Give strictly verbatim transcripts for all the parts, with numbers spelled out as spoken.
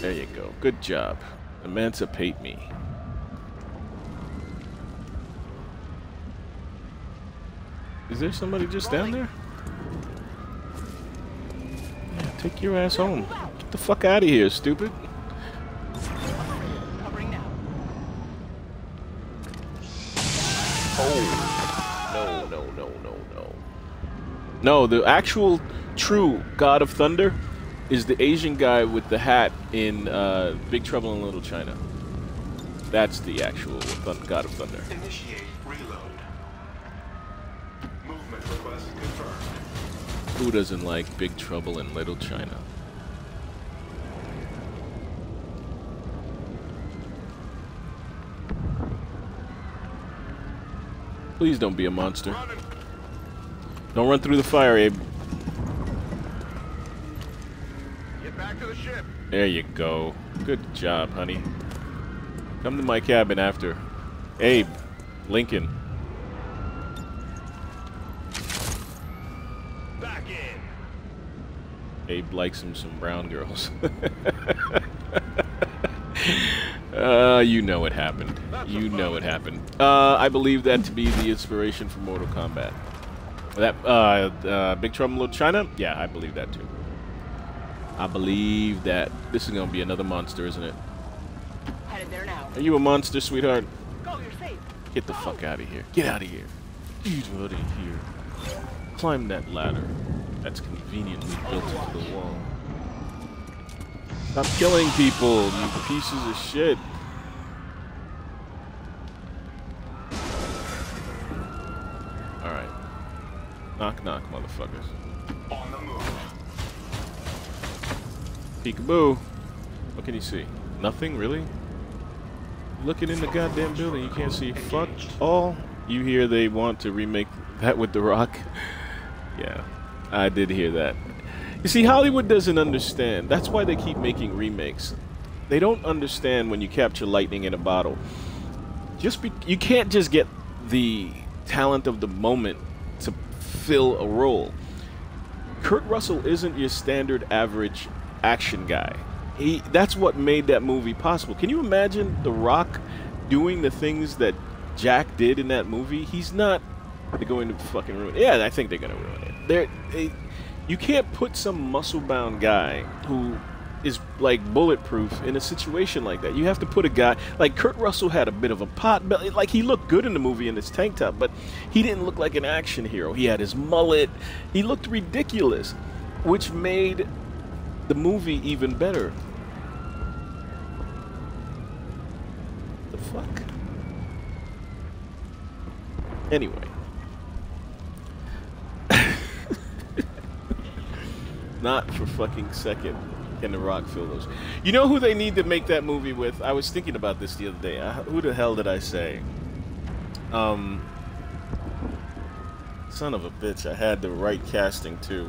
There you go. Good job. Emancipate me. Is there somebody just down there? Yeah, take your ass home. Get the fuck out of here, stupid. Oh. No, no, no, no, no. No, the actual true God of Thunder is the Asian guy with the hat in uh, Big Trouble in Little China. That's the actual God of Thunder. Initiate reload. Movement request confirmed. Who doesn't like Big Trouble in Little China? Please don't be a monster. Running. Don't run through the fire, Abe. Get back to the ship. There you go. Good job, honey. Come to my cabin after. Abe. Lincoln. Back in. Abe likes him some brown girls. uh, you know what happened. You know what happened. Uh, I believe that to be the inspiration for Mortal Kombat. That, uh, uh, Big Trouble in Little China? Yeah, I believe that too. I believe that. This is gonna be another monster, isn't it? Headed there now. Are you a monster, sweetheart? Go, you're safe. Get the fuck out of here. Get out of here. Get out of here. Climb that ladder. That's conveniently built into the wall. Stop killing people, you pieces of shit. Alright. Knock, knock, motherfuckers. On the move. Peekaboo. What can you see? Nothing, really? Looking in the goddamn building, you can't see fuck all. You hear they want to remake that with The Rock? Yeah, I did hear that. You see, Hollywood doesn't understand. That's why they keep making remakes. They don't understand when you capture lightning in a bottle. Just be, you can't just get the talent of the moment to fill a role. Kurt Russell isn't your standard average action guy. He, that's what made that movie possible. Can you imagine The Rock doing the things that Jack did in that movie? He's not. They're going to fucking ruin it. Yeah, I think they're going to ruin it. They're, they, you can't put some muscle-bound guy who is like bulletproof in a situation like that. You have to put a guy like Kurt Russell had a bit of a pot belly. Like, he looked good in the movie in his tank top, but he didn't look like an action hero. He had his mullet. He looked ridiculous, which made the movie even better. The fuck? Anyway. Not for fucking second can The Rock fill those. You know who they need to make that movie with? I was thinking about this the other day. I, who the hell did I say? Um, son of a bitch. I had the right casting too.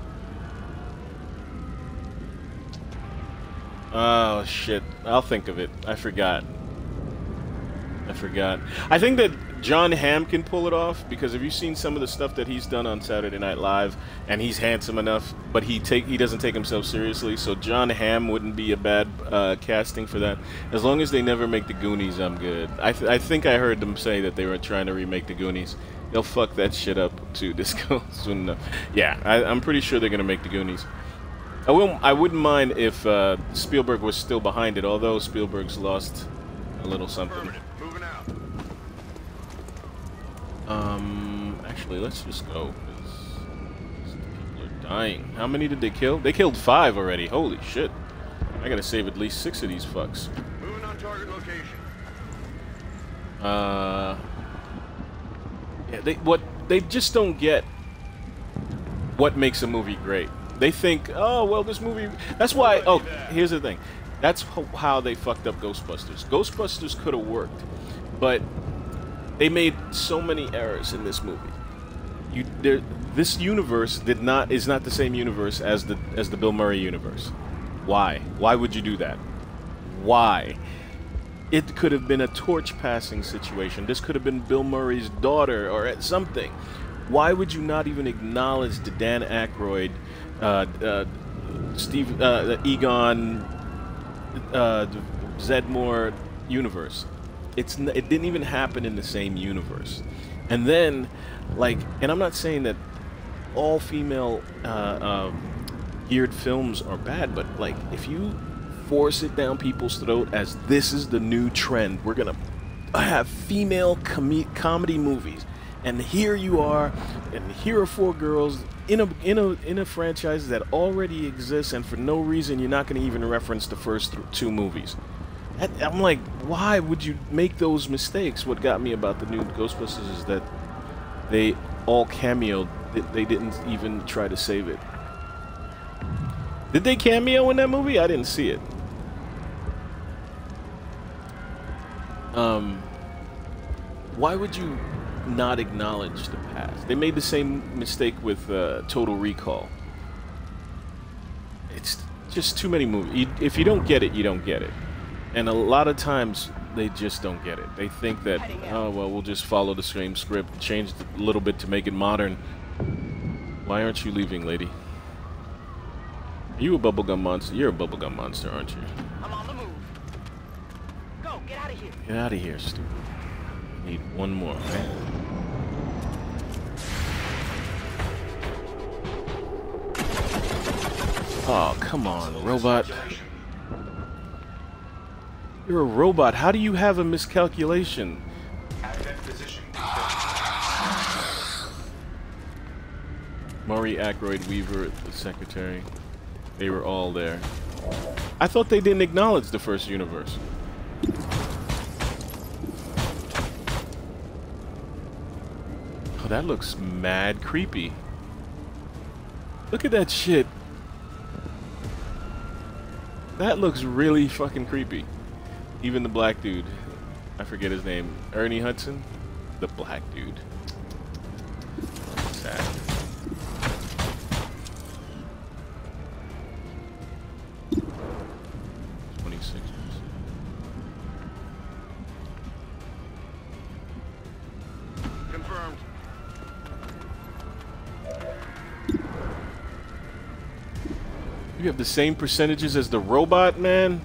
Oh shit. I'll think of it. I forgot. I forgot. I think that John Hamm can pull it off, because have you seen some of the stuff that he's done on Saturday Night Live? And he's handsome enough, but he take he doesn't take himself seriously. So John Hamm wouldn't be a bad uh, casting for that. As long as they never make the Goonies, I'm good. I th I think I heard them say that they were trying to remake the Goonies. They'll fuck that shit up too. This goes soon enough. Yeah, I, I'm pretty sure they're gonna make the Goonies. I will. I wouldn't mind if uh, Spielberg was still behind it, although Spielberg's lost a little something. Moving out. Um, actually, let's just go. 'Cause people are dying. How many did they kill? They killed five already. Holy shit! I gotta save at least six of these fucks. Moving on target location. Uh, yeah. They what? They just don't get what makes a movie great. They think, oh, well, this movie... That's why... Oh, here's the thing. That's how they fucked up Ghostbusters. Ghostbusters could have worked, but they made so many errors in this movie. You, there, this universe did not is not the same universe as the as the Bill Murray universe. Why? Why would you do that? Why? It could have been a torch-passing situation. This could have been Bill Murray's daughter or something. Why would you not even acknowledge the Dan Aykroyd... Uh, uh, Steve, uh, Egon, uh, the Zedmore universe. It's n it didn't even happen in the same universe. And then, like, and I'm not saying that all female uh, uh, geared films are bad, but like, if you force it down people's throat as this is the new trend, we're gonna have female com comedy movies, and here you are, and here are four girls in a in a in a franchise that already exists, and for no reason you're not gonna even reference the first th two movies. I'm like, why would you make those mistakes? What got me about the new Ghostbusters is that they all cameoed. They didn't even try to save it. Did they cameo in that movie? I didn't see it. Um, why would you not acknowledge the past? They made the same mistake with uh, Total Recall. It's just too many movies. You, if you don't get it, you don't get it. And a lot of times, they just don't get it. They think that, oh, well, we'll just follow the same script, change it a little bit to make it modern. Why aren't you leaving, lady? Are you a bubblegum monster? You're a bubblegum monster, aren't you? I'm on the move. Go, get out of here. Get out of here, stupid. Need one more, okay? Oh, come on, robot. You're a robot. How do you have a miscalculation? Maury, Aykroyd, Weaver, the secretary. They were all there. I thought they didn't acknowledge the first universe. Oh, that looks mad creepy. Look at that shit. That looks really fucking creepy. Even the black dude. I forget his name. Ernie Hudson? The black dude. Sad. twenty-six percent. Confirmed. You have the same percentages as the robot, man?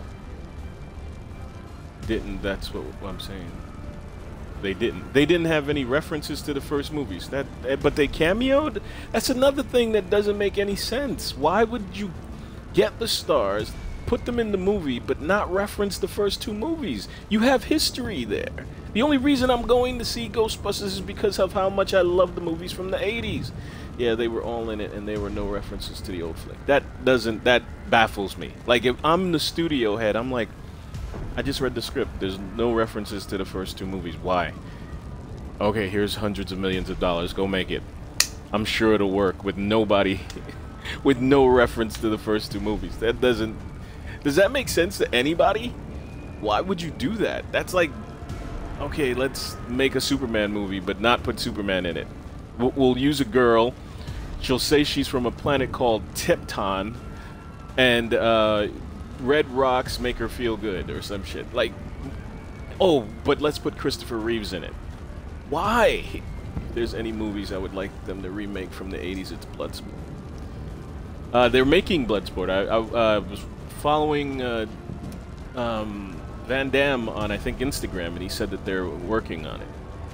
Didn't, that's what, what I'm saying. They didn't. They didn't have any references to the first movies. That, but they cameoed? That's another thing that doesn't make any sense. Why would you get the stars, put them in the movie, but not reference the first two movies? You have history there. The only reason I'm going to see Ghostbusters is because of how much I love the movies from the eighties. Yeah, they were all in it, and there were no references to the old flick. That doesn't, that baffles me. Like, if I'm the studio head, I'm like, I just read the script. There's no references to the first two movies. Why? Okay, here's hundreds of millions of dollars. Go make it. I'm sure it'll work with nobody, with no reference to the first two movies. That doesn't, does that make sense to anybody? Why would you do that? That's like, okay, let's make a Superman movie, but not put Superman in it. We'll, we'll use a girl. She'll say she's from a planet called Tipton, and uh, red rocks make her feel good or some shit. Like, oh, but let's put Christopher Reeves in it. Why? If there's any movies I would like them to remake from the eighties, it's Bloodsport. Uh, they're making Bloodsport. I, I uh, was following uh, um, Van Damme on, I think, Instagram, and he said that they're working on it.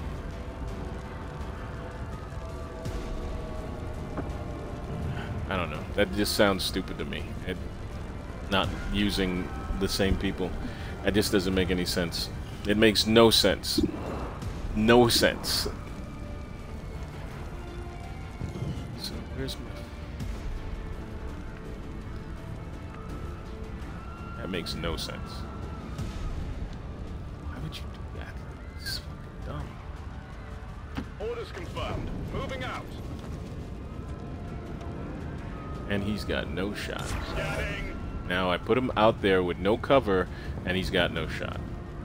I don't know. That just sounds stupid to me. It, not using the same people. That just doesn't make any sense. It makes no sense. No sense. So, where's my... That makes no sense. Why would you do that? It's fucking dumb. Orders confirmed. Moving out. And he's got no shot. Scanning. Now I put him out there with no cover, and he's got no shot.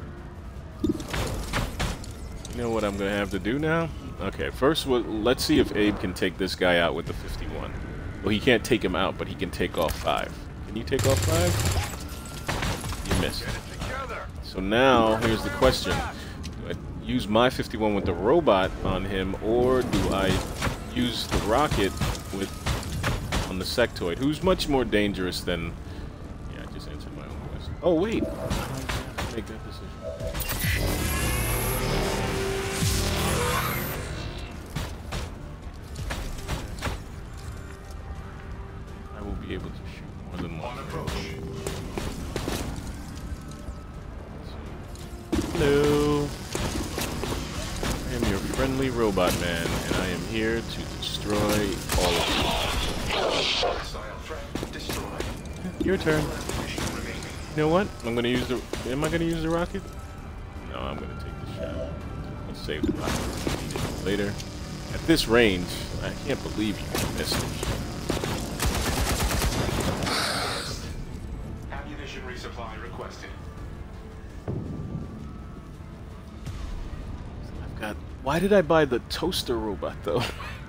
You know what I'm gonna have to do now? Okay, first we'll, let's see if Abe can take this guy out with the fifty-one. Well, he can't take him out, but he can take off five. Can you take off five? You missed. Get it together. So now, here's the question. Do I use my fifty-one with the robot on him, or do I use the rocket with on the sectoid, who's much more dangerous than... Yeah, I just answered my own Oh wait, I have to make that decision. I will be able to shoot more than one. Hello. I am your friendly robot man, and I am here to destroy all of you. Your turn. You know what? I'm gonna use the. Am I gonna use the rocket? No, I'm gonna take the shot. Let's save the rocket. Need it later. At this range, I can't believe you missed it. Ammunition resupply requested. I've got. Why did I buy the toaster robot though?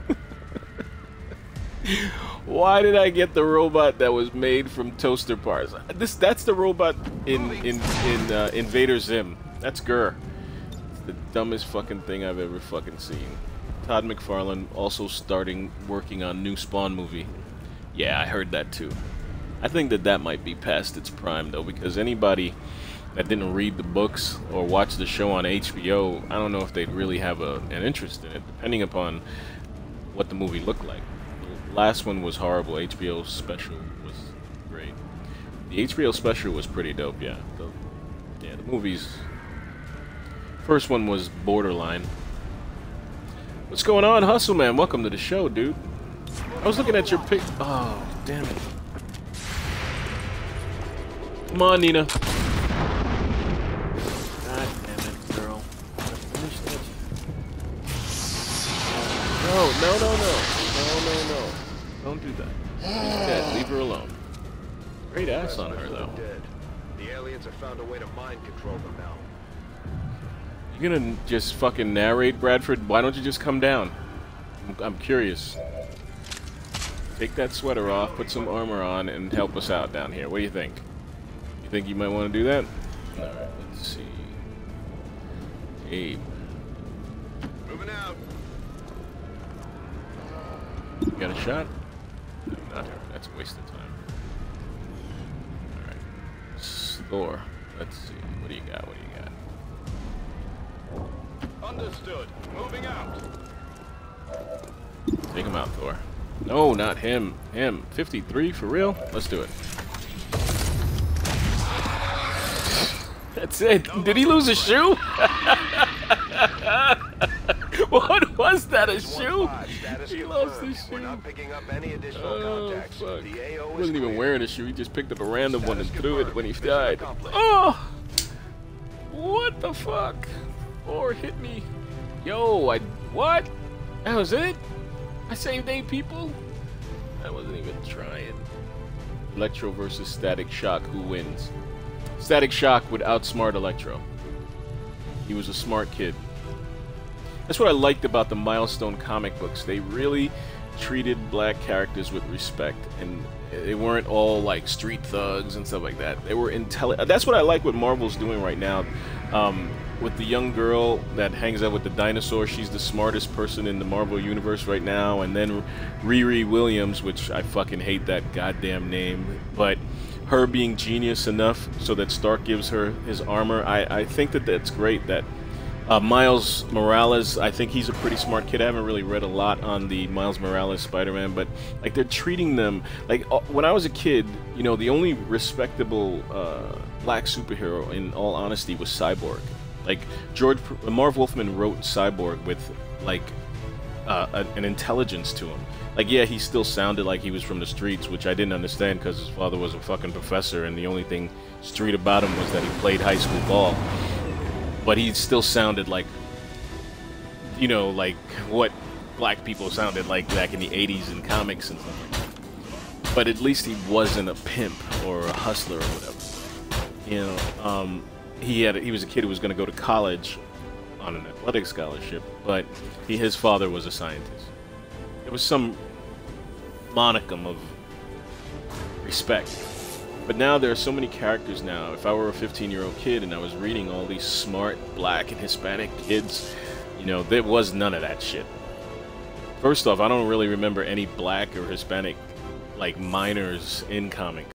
Why did I get the robot that was made from toaster parts? This that's the robot in in in uh, Invader Zim. That's Gurr. It's the dumbest fucking thing I've ever fucking seen. Todd McFarlane also starting working on new Spawn movie. Yeah, I heard that too. I think that that might be past its prime though, because anybody that didn't read the books or watch the show on H B O, I don't know if they'd really have a, an interest in it, depending upon what the movie looked like. Last one was horrible. H B O special was great. The H B O special was pretty dope, yeah. The, yeah, the movies. First one was borderline. What's going on, Hustle Man? Welcome to the show, dude. I was looking at your pic. Oh, damn it. Come on, Nina. God damn it, girl. Finish that. No, no, no, no. No, no, no. Don't do that. She's dead. Leave her alone. Great ass on her, though. Dead. The aliens have found a way to mind control them now. You gonna just fucking narrate, Bradford? Why don't you just come down? I'm, I'm curious. Take that sweater off, put some armor on, and help us out down here. What do you think? You think you might want to do that? Alright, let's see. Abe. Moving out. You got a shot? No, not her. That's a waste of time. Alright. Thor. Let's see. What do you got? What do you got? Understood. Moving out. Take him out, Thor. No, not him. Him. fifty-three? For real? Let's do it. That's it. Did he lose a shoe? What was that, a shoe? He lost his shoe. We're not picking up any additional Oh, contacts. fuck. The A O He is wasn't even clear. wearing a shoe. He just picked up a random one and Status threw it confirmed. when he Mission died. accomplished. Oh! What the fuck? Thor hit me. Yo, I... What? That was it? I saved eight people? I wasn't even trying. Electro versus Static Shock. Who wins? Static Shock would outsmart Electro. He was a smart kid. That's what I liked about the Milestone comic books. They really treated black characters with respect, and they weren't all like street thugs and stuff like that. They were intelligent. That's what I like what Marvel's doing right now. Um, with the young girl that hangs out with the dinosaur, she's the smartest person in the Marvel universe right now. And then Riri Williams, which I fucking hate that goddamn name, but her being genius enough so that Stark gives her his armor. I, I think that that's great. That uh, Miles Morales, I think he's a pretty smart kid. I haven't really read a lot on the Miles Morales Spider-Man, but like they're treating them like uh, when I was a kid, you know, the only respectable uh, black superhero, in all honesty, was Cyborg. Like George Marv Wolfman wrote Cyborg with like uh, a, an intelligence to him. Like, yeah, he still sounded like he was from the streets, which I didn't understand because his father was a fucking professor, and the only thing street about him was that he played high school ball. But he still sounded like, you know, like what black people sounded like back in the eighties in comics and stuff like that. But at least he wasn't a pimp or a hustler or whatever. You know, um, he had he was a kid who was going to go to college on an athletic scholarship, but he, his father was a scientist. There was some monicum of respect. But now there are so many characters now. If I were a fifteen-year-old kid and I was reading all these smart black and Hispanic kids, you know, there was none of that shit. First off, I don't really remember any black or Hispanic, like, minors in comics.